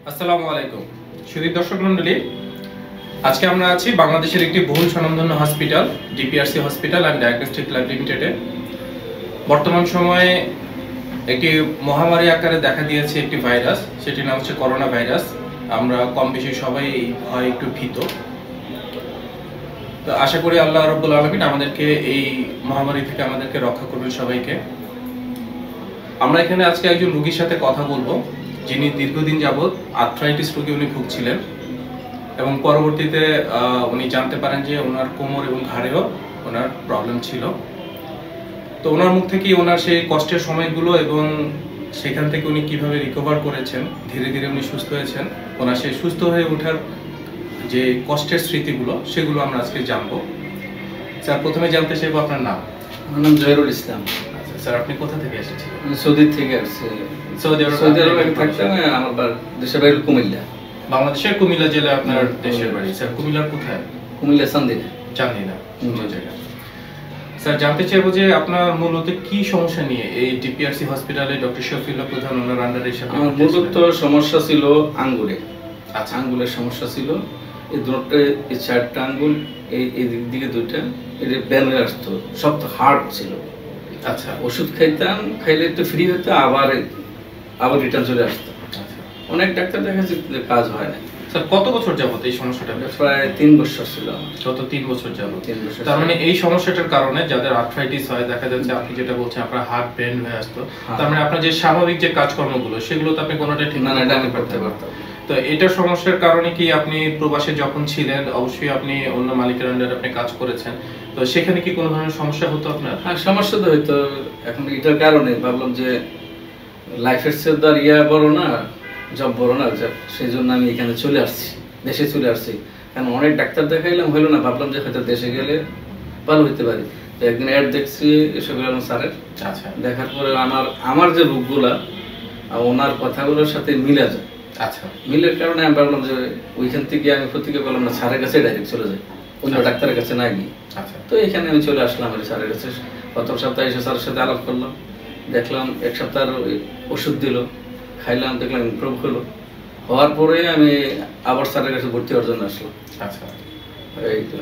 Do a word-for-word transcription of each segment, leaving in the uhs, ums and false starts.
আসসালামু আলাইকুম সুধী দর্শক মণ্ডলী, আজকে আমরা আছি বাংলাদেশের একটি বহুল স্বনামধন্য hospital DPRC hospital and diagnostic lab লিমিটেডে। বর্তমান সময়ে একটি মহামারী আকারে দেখা দিয়েছে একটি ভাইরাস, সেটির নাম হচ্ছে করোনা ভাইরাস। আমরা কম বেশি সবাই ভয় একটু ভীত। তো আশা করি আল্লাহ রাব্বুল আলামিন আমাদেরকে এই মহামারী থেকে আমাদেরকে রক্ষা করবেন সবাইকে। আমরা এখানে আজকে একজন রোগীর সাথে কথা বলবো, যিনি দীর্ঘদিন যাবৎ আর্থ্রাইটিস রোগে উনি ভুগছিলেন এবং পরবর্তীতে উনি জানতে পারেন যে ওনার কোমর এবং ঘাড়েও ওনার প্রবলেম ছিল। তো ওনার মুখ থেকেই ওনার সেই কষ্টের সময়গুলো এবং সেখান থেকে উনি কিভাবে রিকভার করেছেন, ধীরে ধীরে উনি সুস্থ হয়েছেন, ওনার সেই সুস্থ হয়ে ওঠার যে কষ্টের স্মৃতিগুলো সেগুলো আমরা আজকে জানবো। স্যার, প্রথমে জানতে চাইবো আপনার নাম। আমার নাম জহিরুল ইসলাম। আচ্ছা স্যার, আপনি কোথা থেকে এসেছেন? সৌদি থেকে আসছি। সৌদি আরব সৌদি আরবে থাকতাম, আমার দেশের বাড়ি কুমিল্লা। বাংলাদেশের কুমিল্লা জেলায় আপনার দেশের বাড়ি। স্যার, কুমিল্লার কোথায়? কুমিল্লা চান্দিনা। চান্দিনা, সুন্দর জায়গা। স্যার, জানতে চাইবো যে আপনার মূলত কি সমস্যা নিয়ে এই ডিপিআরসি হসপিটালে ডক্টর শফিউল্লাহ প্রধান ওনার আন্ডারে এসে? আমার মূলত সমস্যা ছিল আঙ্গুলে। আচ্ছা, আঙ্গুলের সমস্যা ছিল। এই দুটো, এই চারটা আঙ্গুল, এই এই দিক দিকে দুইটা, এটা ব্যানে আসতো, শক্ত হার্ড ছিল। আচ্ছা, ওষুধ খাইতাম, খাইলে একটু ফ্রি হতো, আবার আবার রিটার্ন চলে আসতো। অনেক ডাক্তার দেখাচ্ছি, কাজ হয় না। স্যার, কত বছর যাবত এই সমস্যাটা? প্রায় তিন বছর ছিল। গত তিন বছর যাবত। তিন বছর। তার মানে এই সমস্যাটার কারণে যাদের আর্থ্রাইটিস হয়, দেখা যাচ্ছে আপনি যেটা বলছেন আপনার হার্ট বেন্ড হয়ে আসতো, তার মানে আপনার যে স্বাভাবিক যে কাজকর্মগুলো সেগুলো তো আপনি কোনোটাই ঠিক না করতে পারতাম। তো এটা সমস্যার কারণে কি আপনি প্রবাসে যখন ছিলেন, অবশ্যই আপনি অন্য মালিকের আন্ডারে আপনি কাজ করেছেন, তো সেখানে কি কোনো ধরনের সমস্যা হতো আপনার? হ্যাঁ, সমস্যা তো হইতো। এখন এটার কারণে ভাবলাম যে লাইফের চেয়ে তো আর ইয়া বড় না, জব বড় না, সেই জন্য আমি এখানে চলে আসছি, দেশে চলে আসছি। কারণ অনেক ডাক্তার দেখাইলাম, হইলো না, ভাবলাম যে হয়তো দেশে গেলে ভালো হইতে পারি। তো একদিন অ্যাড দেখছি এসবগুলো স্যারের। আচ্ছা, দেখার পরে আমার আমার যে রোগগুলা ওনার কথাগুলোর সাথে মিলে যায়। আচ্ছা, মিলের কারণে আমি ভাবলাম যে ওইখান থেকে আমি প্রতিকে বললাম না, স্যারের কাছে ডাইরেক্ট চলে যাই, অন্য ডাক্তারের কাছে না গিয়ে। আচ্ছা, তো এখানে আমি চলে আসলাম স্যারের কাছে। প্রথম সপ্তাহে এসে স্যারের সাথে আলাপ করলাম, দেখলাম এক সপ্তাহ ওষুধ দিল, খাইলাম, দেখলাম ইমপ্রুভ হলো। হওয়ার পরে আমি আবার স্যারের কাছে ভর্তি হওয়ার জন্য আসলাম। আচ্ছা, এই তো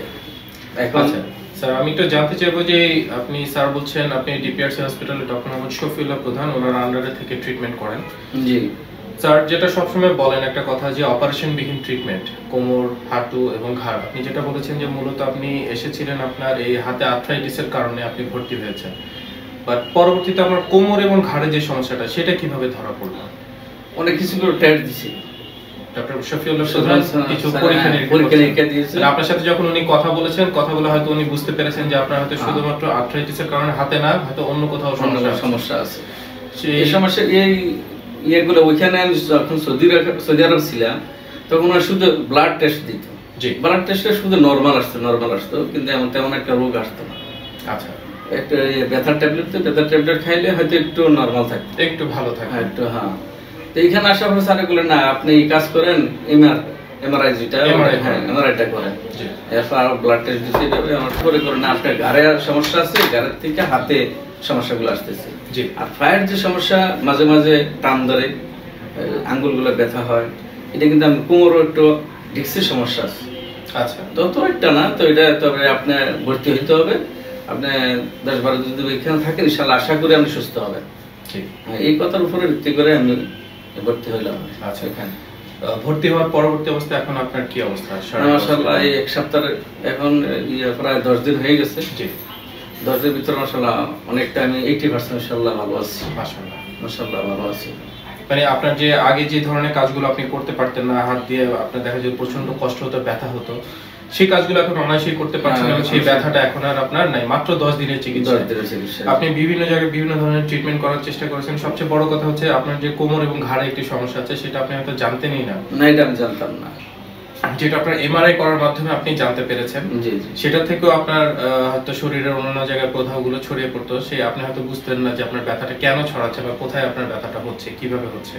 এখন স্যার আমি একটু জানতে চাইবো যে আপনি স্যার বলছেন আপনি ডিপিআরসি হসপিটালে ডক্টর মোহাম্মদ শফিউল্লাহ প্রধান ওনার আন্ডারে থেকে ট্রিটমেন্ট করেন। জি স্যার, যেটা সবসময় বলেন একটা কথা যে অপারেশন বিহীন ট্রিটমেন্ট, কোমর, হাঁটু এবং ঘাড়। আপনি যেটা বলেছেন যে মূলত আপনি এসেছিলেন আপনার এই হাতে আর্থ্রাইটিসের কারণে আপনি ভর্তি হয়েছেন, বাট পরবর্তীতে আপনার কোমর এবং ঘাড়ে যে সমস্যাটা সেটা কিভাবে ধরা পড়লো? অনেক কিছু করে টেস্ট দিছি ডক্টর শফিউল্লাহ প্রধান, কিছু পরীক্ষা নিরীক্ষা দিয়েছেন। আপনার সাথে যখন উনি কথা বলেছেন, কথা বলে হয়তো উনি বুঝতে পেরেছেন যে আপনার হয়তো শুধুমাত্র আর্থ্রাইটিসের কারণে হাতে না, হয়তো অন্য কোথাও সমস্যা আছে। এই সমস্যা এই ইয়েগুলো ওইখানে আমি যখন সৌদি সৌদি আরব ছিলাম তখন ওরা শুধু ব্লাড টেস্ট দিত। জি, ব্লাড টেস্টে শুধু নর্মাল আসতো নর্মাল আসতো কিন্তু এমন তেমন একটা রোগ আসতো না। আচ্ছা, একটা ব্যথার ট্যাবলেট, তো ব্যথার ট্যাবলেট খাইলে হয়তো একটু নর্মাল থাকতো, একটু ভালো থাকতো একটু। হ্যাঁ, তো এইখানে আসার পর স্যার বললেন না, আপনি এই কাজ করেন, এমআর এমআরআই যেটা, হ্যাঁ এমআরআইটা করেন। এরপর আরো ব্লাড টেস্ট দিতে যাবে, আমার করে করে না আপনার ঘাড়ে সমস্যা আছে, ঘাড়ের থেকে হাতে সমস্যাগুলো আসতেছে। জি, আর পায়ের যে সমস্যা, মাঝে মাঝে টান ধরে আঙ্গুলগুলো ব্যথা হয়, এটা কিন্তু আমি কোমরও একটু ডিস্কের সমস্যা আছে। আচ্ছা, তত একটা না, তো এটা তবে আপনার ভর্তি হইতে হবে। আপনি দশ বারো দিন যদি এখানে থাকেন, ইনশাআল্লাহ আশা করি আপনি সুস্থ হবেন। ঠিক, এই কথার উপরে ভিত্তি করে আমি ভর্তি হইলাম। আচ্ছা, এখানে ভর্তি হওয়ার পরবর্তী অবস্থা এখন আপনার কি অবস্থা? মাশাআল্লাহ, এই এক সপ্তাহ এখন প্রায় দশ দিন হয়ে গেছে। জি, দশ দিনের ভিতরে মাশাআল্লাহ অনেকটা আমি আশি পার্সেন্ট ইনশাআল্লাহ ভালো আছি। মাশাআল্লাহ মাশাআল্লাহ ভালো আছি। মানে আপনার যে আগে যে ধরনের কাজগুলো আপনি করতে পারতেন না, হাত দিয়ে আপনার দেখা যায় প্রচন্ড কষ্ট হতো, ব্যথা হতো, সেই কাজগুলো এখন অনায়াসেই করতে পারছেন এবং সেই ব্যথাটা এখন আর আপনার নাই। মাত্র দশ দিনের চিকিৎসা। আপনি বিভিন্ন জায়গায় বিভিন্ন ধরনের ট্রিটমেন্ট করার চেষ্টা করেছেন। সবচেয়ে বড় কথা হচ্ছে আপনার যে কোমর এবং ঘাড়ে একটি সমস্যা আছে, সেটা আপনি হয়তো জানতেনই না। না, এটা আমি জানতাম না, যেটা আপনার এমআরআই করার মাধ্যমে আপনি জানতে পেরেছেন। জি, সেটা থেকেও আপনার হয়তো শরীরের অন্যান্য জায়গায় প্রভাবগুলো ছড়িয়ে পড়তো, সে আপনি হয়তো বুঝতেন না যে আপনার ব্যথাটা কেন ছড়াচ্ছে বা কোথায় আপনার ব্যথাটা হচ্ছে, কিভাবে হচ্ছে।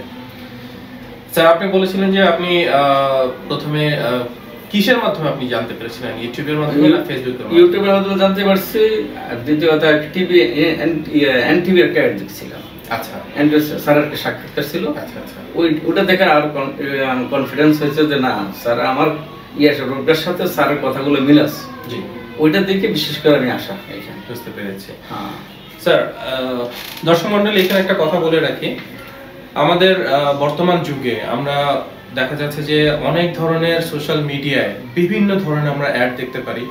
স্যার, আপনি বলেছিলেন যে আপনি প্রথমে কিসের মাধ্যমে আপনি জানতে পেরেছিলেন? ইউটিউবের মাধ্যমে না ফেসবুকের মাধ্যমে? ইউটিউবের মাধ্যমে জানতে পারছি, আর দ্বিতীয় কথা টিভি এনটিভি এর অ্যাড দেখছিলাম। আচ্ছা এন্ড্রু স্যারের একটা সাক্ষাৎকার ছিল। আচ্ছা আচ্ছা ওই ওটা দেখে আর কনফিডেন্স হয়েছে যে না স্যার আমার ইয়ে রোগটার সাথে স্যারের কথাগুলো মিল আছে। জি, ওইটা দেখে বিশেষ করে আমি আসা এখানে। বুঝতে পেরেছি। হ্যাঁ স্যার, দর্শক মন্ডলী, এখানে একটা কথা বলে রাখি, আমাদের বর্তমান যুগে আমরা দেখা যাচ্ছে যে অনেক ধরনের সোশ্যাল মিডিয়ায় বিভিন্ন ধরনের আমরা অ্যাড দেখতে পারি।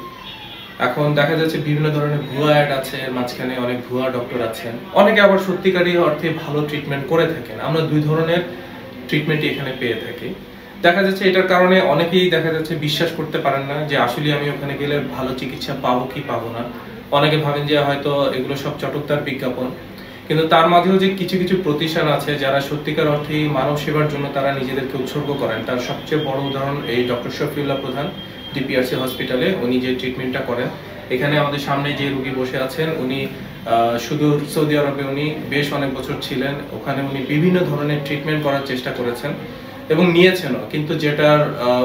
এখন দেখা যাচ্ছে বিভিন্ন ধরনের ভুয়া অ্যাড আছে, মাঝখানে অনেক ভুয়া ডক্টর আছেন, অনেকে আবার সত্যিকারী অর্থে ভালো ট্রিটমেন্ট করে থাকেন। আমরা দুই ধরনের ট্রিটমেন্টই এখানে পেয়ে থাকি। দেখা যাচ্ছে এটার কারণে অনেকেই দেখা যাচ্ছে বিশ্বাস করতে পারেন না যে আসলে আমি ওখানে গেলে ভালো চিকিৎসা পাবো কি পাবো না। অনেকে ভাবেন যে হয়তো এগুলো সব চটকদার বিজ্ঞাপন, কিন্তু তার মাঝেও যে কিছু কিছু প্রতিষ্ঠান আছে যারা সত্যিকার অর্থেই মানব সেবার জন্য তারা নিজেদেরকে উৎসর্গ করেন। তার সবচেয়ে বড় উদাহরণ এই ডক্টর শফিউল্লাহ প্রধান ডিপিআরসি হসপিটালে উনি যে ট্রিটমেন্টটা করেন। এখানে আমাদের সামনে যে রোগী বসে আছেন উনি সুদূর সৌদি আরবে উনি বেশ অনেক বছর ছিলেন, ওখানে উনি বিভিন্ন ধরনের ট্রিটমেন্ট করার চেষ্টা করেছেন এবং নিয়েছেনও, কিন্তু যেটার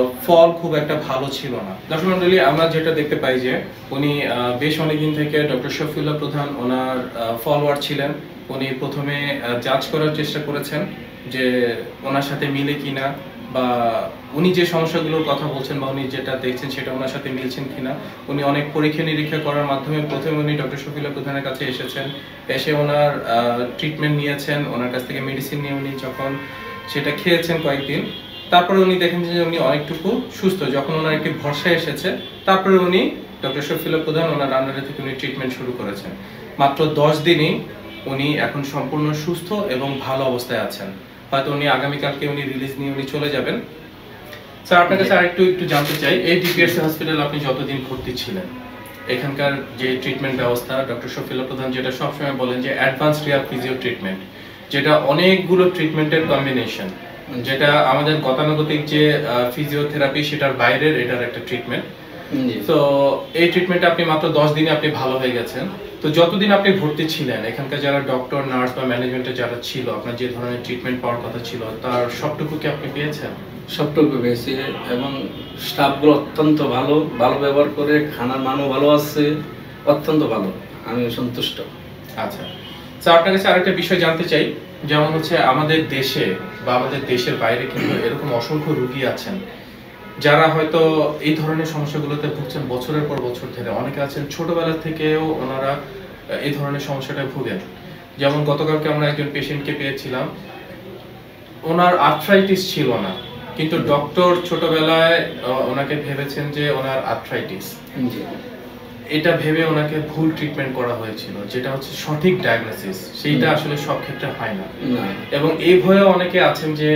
ফল খুব একটা ভালো ছিল না। দর্শক মন্ডলী, আমরা যেটা দেখতে পাই যে উনি বেশ অনেকদিন থেকে ডক্টর শফিউল্লাহ প্রধান ওনার ফলোয়ার ছিলেন। উনি প্রথমে জাজ করার চেষ্টা করেছেন যে ওনার সাথে মিলে কিনা, বা উনি যে সমস্যাগুলোর কথা বলছেন বা উনি যেটা দেখছেন সেটা ওনার সাথে মিলছেন কিনা। উনি অনেক পরীক্ষা নিরীক্ষা করার মাধ্যমে প্রথমে উনি ডক্টর শফিউল্লাহ প্রধানের কাছে এসেছেন, এসে ওনার ট্রিটমেন্ট নিয়েছেন, ওনার কাছ থেকে মেডিসিন নিয়ে উনি যখন সেটা খেয়েছেন কয়েকদিন, তারপরে উনি দেখেন যে উনি অনেকটুকু সুস্থ। যখন ওনার একটি ভরসা এসেছে, তারপরে উনি ডক্টর শফিউল্লাহ প্রধান ওনার আন্ডারে থেকে উনি ট্রিটমেন্ট শুরু করেছেন। মাত্র দশ দিনই উনি এখন সম্পূর্ণ সুস্থ এবং ভালো অবস্থায় আছেন। হয়তো উনি আগামীকালকে উনি রিলিজ নিয়ে উনি চলে যাবেন। স্যার, আপনার কাছে আরেকটু একটু জানতে চাই, এই ডিপিআরসি হসপিটালে আপনি যতদিন ভর্তি ছিলেন, এখানকার যে ট্রিটমেন্ট ব্যবস্থা ডক্টর শফিউল্লাহ প্রধান যেটা সবসময় বলেন যে অ্যাডভান্স রিয়াল ফিজিও ট্রিটমেন্ট, যেটা অনেকগুলো ট্রিটমেন্টের কম্বিনেশন, যেটা আমাদের গতানুগতিক যে ফিজিওথেরাপি সেটার বাইরের এটার একটা ট্রিটমেন্ট। তো এই ট্রিটমেন্টে আপনি মাত্র দশ দিনে আপনি ভালো হয়ে গেছেন। তো যতদিন আপনি ভর্তি ছিলেন, এখানকার যারা ডক্টর, নার্স বা ম্যানেজমেন্টে যারা ছিল, আপনার যে ধরনের ট্রিটমেন্ট পাওয়ার কথা ছিল তার সবটুকু কি আপনি পেয়েছেন? সবটুকু পেয়েছি, এবং স্টাফগুলো অত্যন্ত ভালো, ভালো ব্যবহার করে, খানার মানও ভালো আছে, অত্যন্ত ভালো, আমি সন্তুষ্ট। আচ্ছা স্যার, আপনার কাছে আরেকটা বিষয় জানতে চাই, যেমন হচ্ছে আমাদের দেশে বা আমাদের দেশের বাইরে কিন্তু এরকম অসংখ্য রোগী আছেন যারা হয়তো এই ধরনের সমস্যাগুলোতে ভুগছেন বছরের পর বছর ধরে। অনেকে আছেন ছোটবেলা থেকেও ওনারা এই ধরনের সমস্যাটা ভুগেন। যেমন গতকালকে আমরা একজন পেশেন্টকে পেয়েছিলাম, ওনার আর্থ্রাইটিস ছিল না, কিন্তু ডক্টর ছোটবেলায় ওনাকে ভেবেছেন যে ওনার আর্থ্রাইটিস, এটা ভেবে ওনাকে ভুল ট্রিটমেন্ট করা হয়েছিল, যেটা হচ্ছে সঠিক ডায়াগনোসিস, সেইটা আসলে সব ক্ষেত্রে হয় না। এবং এই ভয়ে অনেকে আছেন যে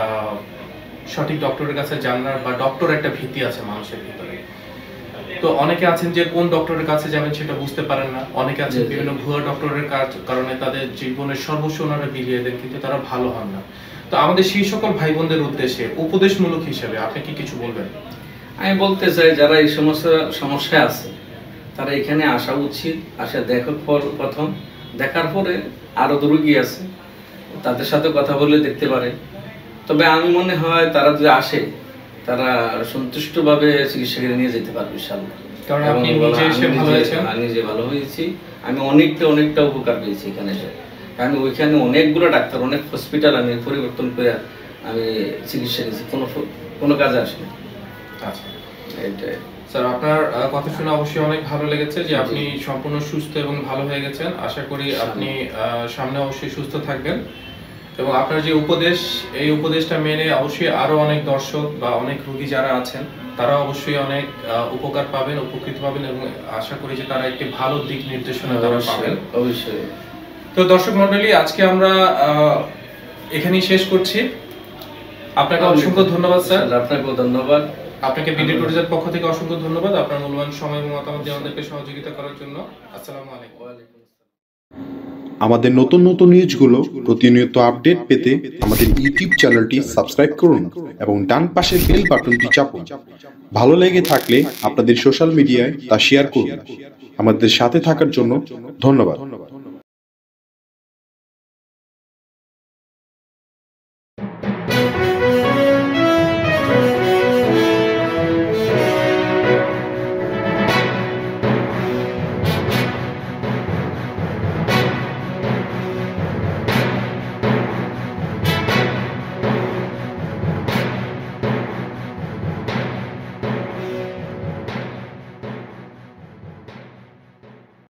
সঠিক ডক্টরের কাছে জানার বা ডক্টর একটা ভীতি আছে মানুষের ভিতরে। তো অনেকে আছেন যে কোন ডক্টরের কাছে যাবেন সেটা বুঝতে পারেন না। অনেকে আছেন বিভিন্ন ভুয়া ডক্টরের কারণে তাদের জীবনের সর্বস্ব ওনারা বিলিয়ে দেন, কিন্তু তারা ভালো হন না। তো আমাদের সেই সকল ভাই বোনদের উদ্দেশ্যে উপদেশমূলক হিসেবে আপনি কি কিছু বলবেন? আমি বলতে চাই, যারা এই সমস্যা সমস্যায় আছে তারা এখানে আসা উচিত। আসা দেখার পর, প্রথম দেখার পরে আরো রোগী আছে তাদের সাথে কথা বলে দেখতে পারে। তবে আমি মনে হয় তারা যদি আসে তারা সন্তুষ্টভাবে চিকিৎসাকে নিয়ে যেতে পারবে ইনশাআল্লাহ। কারণ আপনি নিজে এসে ভালো হয়েছেন। আমি নিজে ভালো হয়েছি, আমি অনেকটা অনেকটা উপকার পেয়েছি এখানে এসে। আমি ওইখানে অনেকগুলো ডাক্তার, অনেক হসপিটাল আমি পরিবর্তন করে আমি চিকিৎসা নিয়েছি, কোনো কোনো কাজে আসেনি। আচ্ছা, এইটাই স্যার, আপনার কথা শুনে অবশ্যই অনেক ভালো লেগেছে যে আপনি সম্পূর্ণ সুস্থ এবং ভালো হয়ে গেছেন। আশা করি আপনি সামনে অবশ্যই সুস্থ থাকবেন, এবং আপনার যে উপদেশ, এই উপদেশটা মেনে অবশ্যই আরো অনেক দর্শক বা অনেক রোগী যারা আছেন তারা অবশ্যই অনেক উপকার পাবেন, উপকৃত পাবেন, এবং আশা করি যে তারা একটি ভালো দিক নির্দেশনা তারা পাবেন অবশ্যই। তো দর্শক মন্ডলী, আজকে আমরা এখানেই শেষ করছি। আপনাকে অসংখ্য ধন্যবাদ স্যার। আপনাকেও ধন্যবাদ। আপনাকে ভিডিও প্রযোজকের পক্ষ থেকে অসংখ্য ধন্যবাদ আপনার মূল্যবান সময় এবং মতামত দিয়ে আমাদেরকে সহযোগিতা করার জন্য। আসসালামু আলাইকুম। আমাদের নতুন নতুন নিউজগুলো প্রতিনিয়ত আপডেট পেতে আমাদের ইউটিউব চ্যানেলটি সাবস্ক্রাইব করুন এবং ডান পাশের বেল বাটনটি চাপুন। ভালো লেগে থাকলে আপনাদের সোশ্যাল মিডিয়ায় তা শেয়ার করুন। আমাদের সাথে থাকার জন্য ধন্যবাদ।